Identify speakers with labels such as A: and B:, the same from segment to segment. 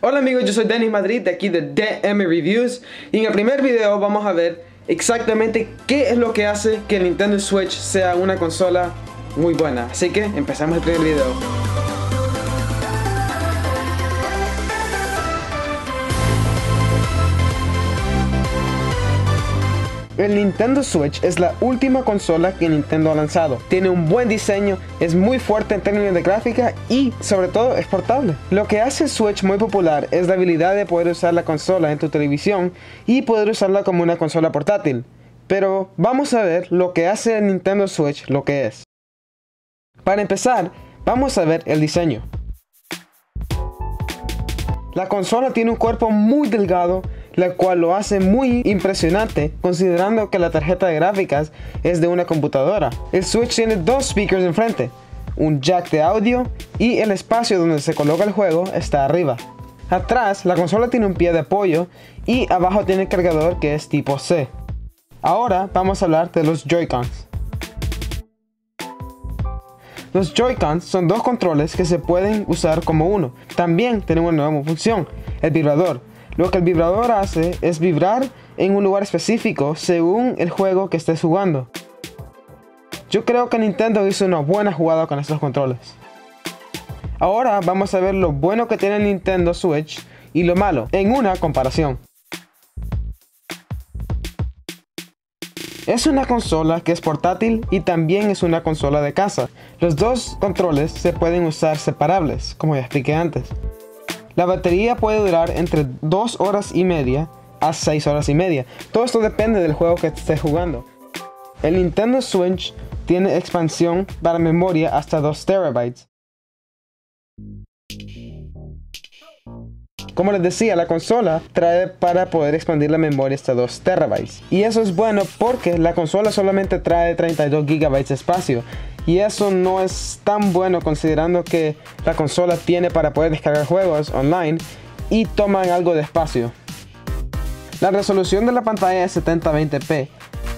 A: Hola amigos, yo soy Denis Madrid de aquí de DM Reviews y en el primer video vamos a ver exactamente qué es lo que hace que el Nintendo Switch sea una consola muy buena. Así que empezamos el primer video. El Nintendo Switch es la última consola que Nintendo ha lanzado. Tiene un buen diseño, es muy fuerte en términos de gráfica y sobre todo es portable. Lo que hace el Switch muy popular es la habilidad de poder usar la consola en tu televisión y poder usarla como una consola portátil. Pero vamos a ver lo que hace el Nintendo Switch lo que es. Para empezar, vamos a ver el diseño. La consola tiene un cuerpo muy delgado, la cual lo hace muy impresionante considerando que la tarjeta de gráficas es de una computadora. El Switch tiene dos speakers enfrente, un jack de audio y el espacio donde se coloca el juego está arriba. Atrás la consola tiene un pie de apoyo y abajo tiene el cargador que es tipo C. Ahora vamos a hablar de los Joy-Cons. Los Joy-Cons son dos controles que se pueden usar como uno. También tienen una nueva función, el vibrador. Lo que el vibrador hace es vibrar en un lugar específico según el juego que estés jugando. Yo creo que Nintendo hizo una buena jugada con estos controles. Ahora vamos a ver lo bueno que tiene el Nintendo Switch y lo malo en una comparación. Es una consola que es portátil y también es una consola de casa. Los dos controles se pueden usar separables, como ya expliqué antes. La batería puede durar entre 2 horas y media a 6 horas y media. Todo esto depende del juego que estés jugando. El Nintendo Switch tiene expansión para memoria hasta 2 TB. Como les decía, la consola trae para poder expandir la memoria hasta 2 TB. Y eso es bueno porque la consola solamente trae 32 GB de espacio. Y eso no es tan bueno considerando que la consola tiene para poder descargar juegos online y toman algo de espacio. La resolución de la pantalla es 7020p.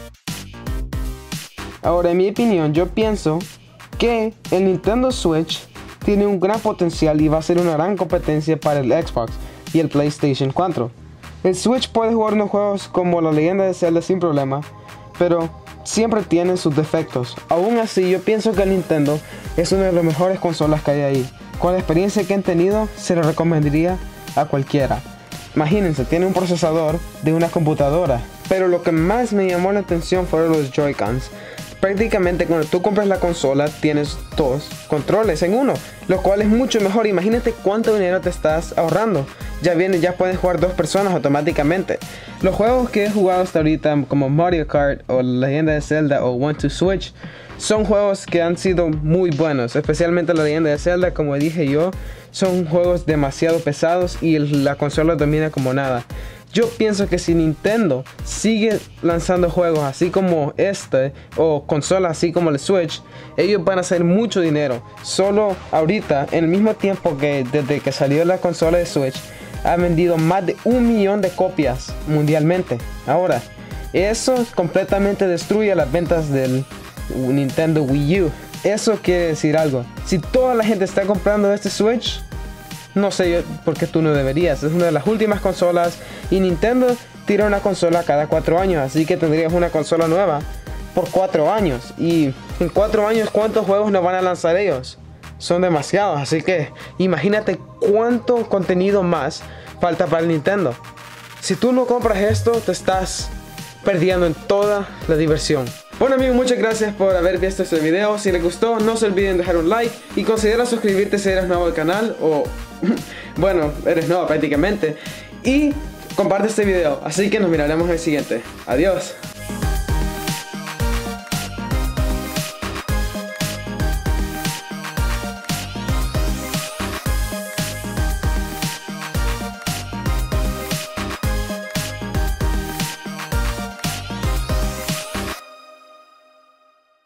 A: Ahora, en mi opinión, yo pienso que el Nintendo Switch tiene un gran potencial y va a ser una gran competencia para el Xbox y el PlayStation 4. El Switch puede jugar unos juegos como La Leyenda de Zelda sin problema, pero siempre tiene sus defectos. Aún así, yo pienso que el Nintendo es una de las mejores consolas que hay ahí. Con la experiencia que han tenido, se lo recomendaría a cualquiera. Imagínense, tiene un procesador de una computadora. Pero lo que más me llamó la atención fueron los Joy-Cons. Prácticamente cuando tú compras la consola tienes dos controles en uno, lo cual es mucho mejor. Imagínate cuánto dinero te estás ahorrando. Ya pueden jugar 2 personas automáticamente. Los juegos que he jugado hasta ahorita como Mario Kart o La Leyenda de Zelda o One to Switch son juegos que han sido muy buenos, especialmente La Leyenda de Zelda, como dije yo, son juegos demasiado pesados y la consola domina como nada. Yo pienso que si Nintendo sigue lanzando juegos así como este o consolas así como el Switch, ellos van a hacer mucho dinero. Solo ahorita, en el mismo tiempo que desde que salió la consola de Switch, ha vendido más de 1 millón de copias mundialmente. Ahora, eso completamente destruye las ventas del Nintendo Wii U. Eso quiere decir algo. Si toda la gente está comprando este Switch, no sé yo por qué tú no deberías. Es una de las últimas consolas y Nintendo tira una consola cada 4 años. Así que tendrías una consola nueva por 4 años. Y en 4 años, ¿cuántos juegos nos van a lanzar ellos? Son demasiados. Así que imagínate cuánto contenido más falta para el Nintendo. Si tú no compras esto, te estás perdiendo en toda la diversión. Bueno amigos, muchas gracias por haber visto este video. Si les gustó, no se olviden dejar un like y considera suscribirte si eres nuevo al canal o bueno, eres nuevo prácticamente, y comparte este video. Así que nos miraremos en el siguiente. Adiós.